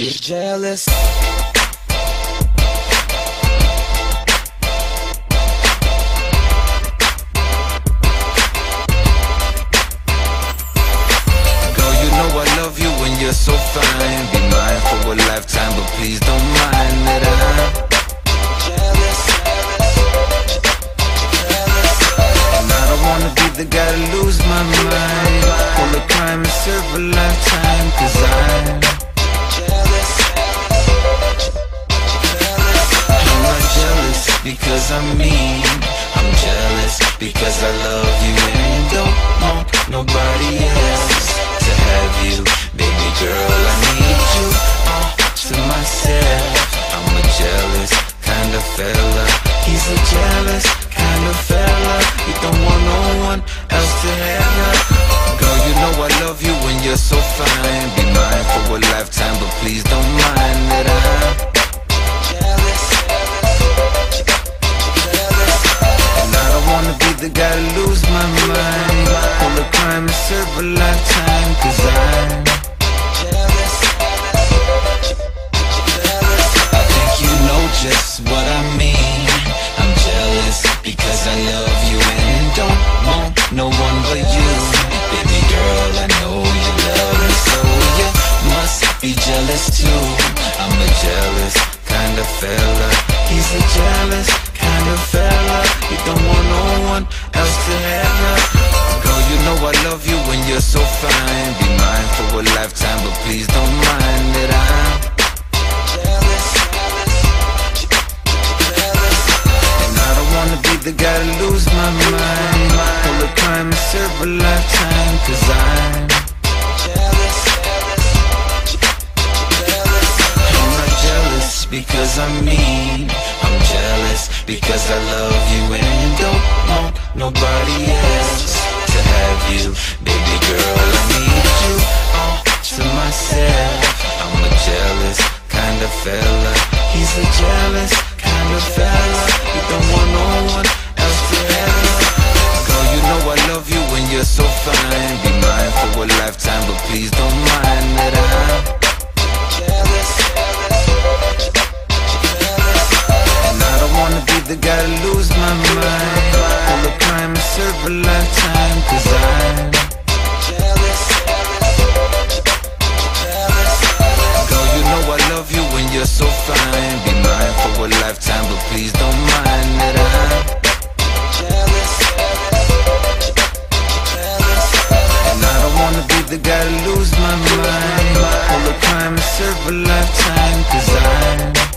She's jealous. You're so fine, be mine for a lifetime, but please don't mind that I'm jealous. And I don't wanna be the guy to lose my mind, pull a crime and serve a lifetime, cause I'm jealous. I'm not jealous because I'm mean, I'm jealous because I love you and don't want nobody else to have you. Baby girl, I need you to myself. I'm a jealous kind of fella. He's a jealous kind of fella. You don't want no one else to have her. Girl, you know I love you when you're so fine. Be mine for a lifetime, but please don't mind that I'm jealous. And I don't wanna be the guy to lose my mind, pull a crime and serve a lifetime, cause I'm just what I mean. I'm jealous because I love you and don't want no one but you. Baby girl, I know you love me, so you must be jealous too. I'm a jealous kind of fella. He's a jealous kind of fella. You don't want no one else to have her. Girl, you know I love you when you're so fine. Be mine for a lifetime, but please don't mind that I'm the guy to lose my mind, pull a crime and serve a lifetime, cause I'm jealous. I'm not jealous because I'm mean, I'm jealous because I love you and don't want nobody else to have you. Baby girl, I need you to myself. I'm a jealous kind of fella. He's a jealous kind of fella. You don't want no one else to have her. Girl, you know I love you when you're so fine. Be mine for a lifetime, but please don't mind that I'm jealous. And I don't wanna be the guy to lose my mind, pull a crime and serve a lifetime, cause I'm jealous. Girl, you know I love you when you're so fine. Be mine for a lifetime, but please don't mind that I'm jealous. And I don't wanna be the guy to lose my mind, pull a crime and serve a lifetime, cause I'm